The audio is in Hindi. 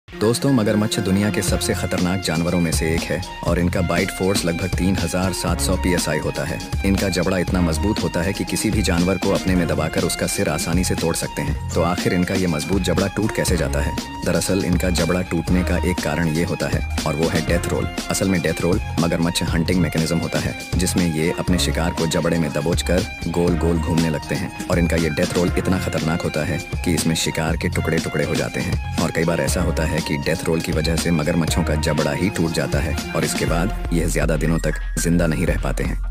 दोस्तों, मगरमच्छ दुनिया के सबसे खतरनाक जानवरों में से एक है और इनका बाइट फोर्स लगभग 3700 psi होता है। इनका जबड़ा इतना मजबूत होता है कि किसी भी जानवर को अपने में दबाकर उसका सिर आसानी से तोड़ सकते हैं। तो आखिर इनका ये मजबूत जबड़ा टूट कैसे जाता है? दरअसल इनका जबड़ा टूटने का एक कारण ये होता है और वो है डेथ रोल। असल में डेथ रोल मगरमच्छ हंटिंग मैकेनिज्म होता है, जिसमें ये अपने शिकार को जबड़े में दबोच कर गोल गोल घूमने लगते हैं। और इनका ये डेथ रोल इतना खतरनाक होता है कि इसमें शिकार के टुकड़े टुकड़े हो जाते हैं। और कई बार ऐसा होता है कि डेथ रोल की वजह से मगरमच्छों का जबड़ा ही टूट जाता है और इसके बाद यह ज्यादा दिनों तक जिंदा नहीं रह पाते हैं।